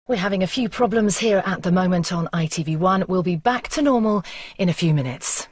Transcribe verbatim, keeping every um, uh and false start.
We're having a few problems here at the moment on I T V one. We'll be back to normal in a few minutes.